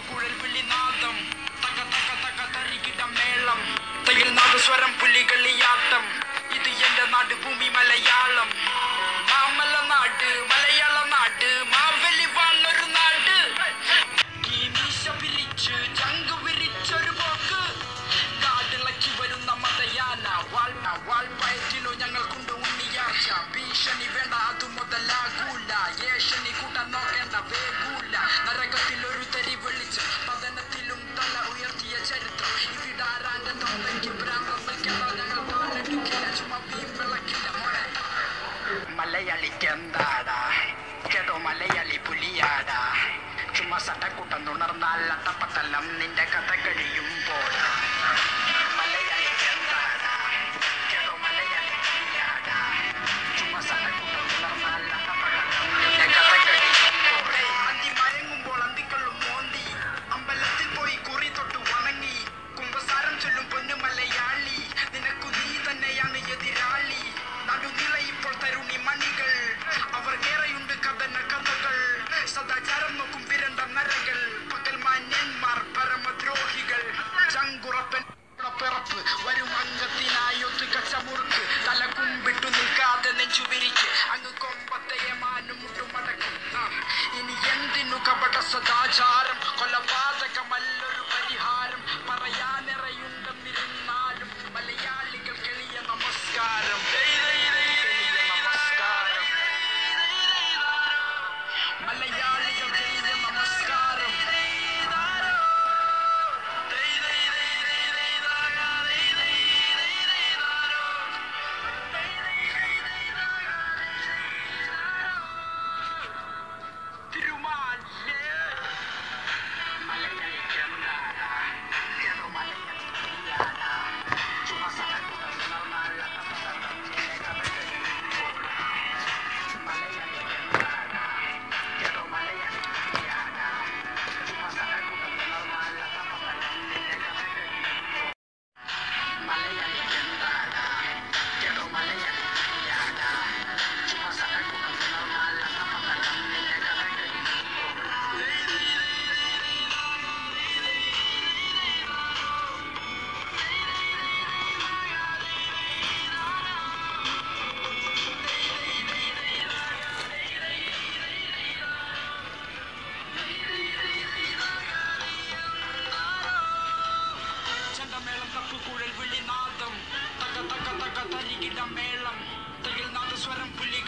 തപ്പുകുഴൽ വിളിനാദം തക തക തക തരികിട മേളം തയിൽ നാദസ്വരം പുലികളിയാട്ടം ഇത് എന്റെ നാട് ഭൂമി മലയാളം മാമല നാട് മലയാള നാട് മാവലി വാണൊരു നാട് ഈ മീശ പിരിച്ച് ചങ്ക് വിരിച്ചൊരു പോക്ക് കാടിളക്കി വരുന്ന മതയാന വാൾപ്പയറ്റിലോ ഞങ്ങൾക്കുണ്ട് ഉണ്ണിയാഴ്ച ഭീഷണി വേണ്ട അതു മുതലാകൂല ഏഷണി കൂട്ടാൻ നോക്കേണ്ട വേഗൂല നരകത്തിലൊരു തരി വെളിച്ചം പതനത്തിലും തല ഉയർത്തിയ ചരിത്രം ഇവിടാരാന്റെ തൊണ്ടയ്ക്ക് ഭ്രാന്തം വയ്ക്കണോ ഞങ്ങൾ പാലെടുക്കില്ല ചുമ വീം വിളക്കില്ല മോളെ മലയാളിക്ക് എന്താടാ കേട്ടോ മലയാളി പുലിയാടാ ചുമ സട്ടക്കൂട്ടം തുണർന്നാൽ അട്ടപ്പത്തല്ലം നിന്റെ കഥ കഴിയുമ്പോഴാ മലയാളിക്ക് എന്താടാ കേട്ടോ മലയാളി പുലിയാടാ ചുമ സട്ടക്കൂട്ടം തുണർന്നാൽ അട്ടപ്പത്തല്ലം നിന്റെ കഥ കഴിയുമ്പോഴേ അന്തി മയങ്ങുമ്പോൾ അന്തിക്കള്ളും മോന്തി അമ്പലത്തിൽ പോയി കുറി തൊട്ട് വണങ്ങി കുമ്പസാരം ചൊല്ലും പൊന്നു മലയാളി നിനക്കു നീ തന്നെയാണ് എതിരാളി നടുനില ഇപ്പോൾ തരുണി മണികൾ അവർക്കേറെയുണ്ട് കഥന കഥകൾ സദാചാരം നോക്കും വിരണ്ട നരകൾ പകൽ മാന്യന്മാർ പരമദ്രോഹികൾ ചങ്കുറപ്പൻ പിറപ്പ് വരും അംഗത്തിനായൊത്ത് കച്ചമുറുക്ക് തല കുമ്പിട്ടു നിൽക്കാതെ നെഞ്ചു വിരിച്ച് അങ്ങ് കൊമ്പത്തെ മാനും മുട്ടുമടക്കും ഇനി എന്തിനു കപട സദാചാരം കൊലപാതകമല്ലൊരു പരിഹാരം പറയാനിറയുണ്ടെന്നിരുന്നാലും മലയാളികൾ എളിയ നമസ്കാരം മലയാളികൾ എളിയ നമസ്കാരം തിരുമാലേ മലയാളിക്ക് എന്താടാ കേട്ടോ മലയാളി പുലിയാടാ ചുമ സടക്കുടം തുണർന്നാൽ അട്ടപ്പത്തല്ലം നിന്റെ കഥ കഴിയുമ്പോഴാ മലയാളിക്ക് എന്താടാ കേട്ടോ മലയാളി പുലിയാടാ ചുമ സടക്കുടം തുണർന്നാൽ അട്ടപ്പത്തല്ലം നിന്റെ കഥ കഴിയുമ്പോൾ മലയാളിക്ക് എന്താടാ കേട്ടോ മലയാളി പുലിയാടാ ചുമ സടക്കുടം തുണർന്നാൽ അട്ടപ്പത്തല്ലം നിന്റെ കഥ ചെണ്ടമേളം തപ്പുകുഴൽ വിളിനാദം തക തക തക തരികിട മേളം തയിൽ നാദസ്വരം പുലി